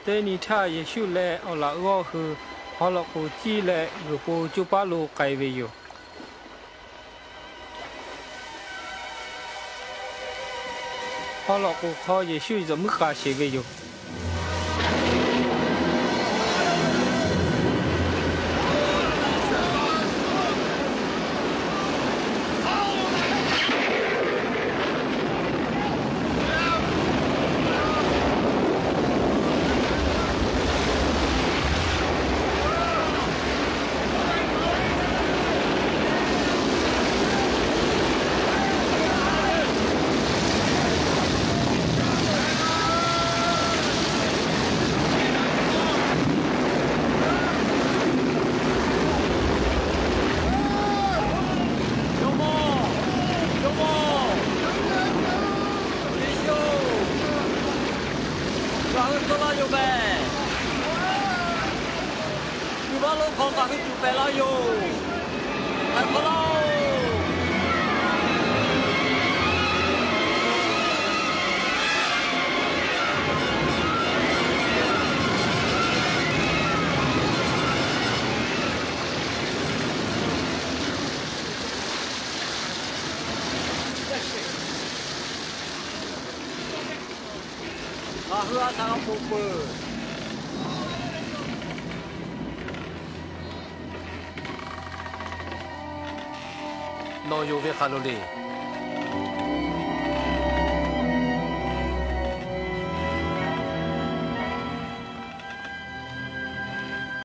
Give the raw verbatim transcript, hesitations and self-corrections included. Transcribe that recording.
Tê ni cha ye shu le ở là ua hư họ là cô chi le rồi cô chú ba lô cày về yo. Họ là cô khó ye shu giờ mức cả sẽ về yo. Hứa sang bụng bự no yo vieja loli